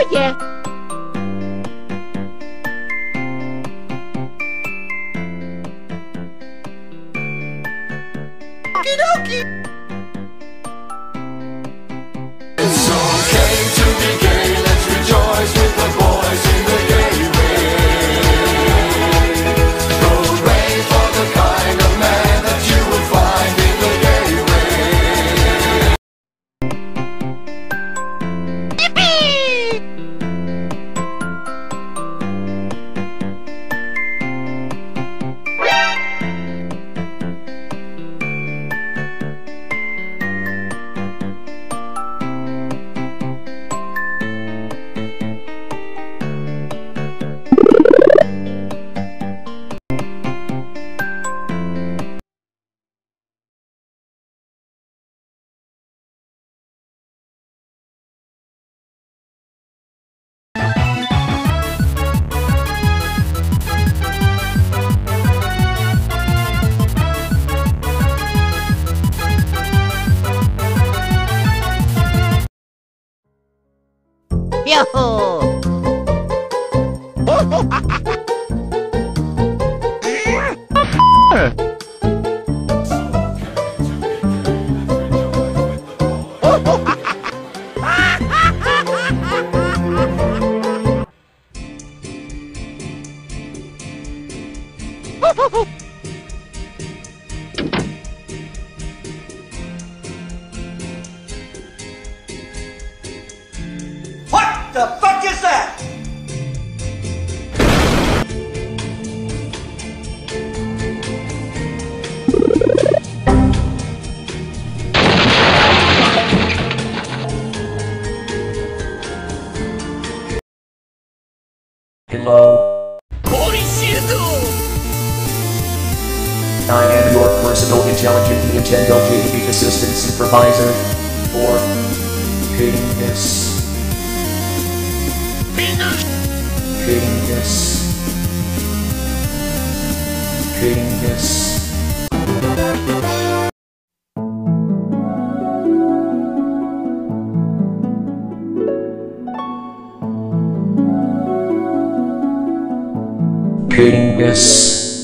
Oh yeah. Okie dokie. It's okay to be gay, let's rejoice with the boys in the gay ring. Hooray for the kind of man that you will find in the gay ring. Yo-ho. What the fuck is that? Hello. I am your personal intelligent Nintendo GameCube assistant supervisor. Or Penis. Penis. Penis. Penis.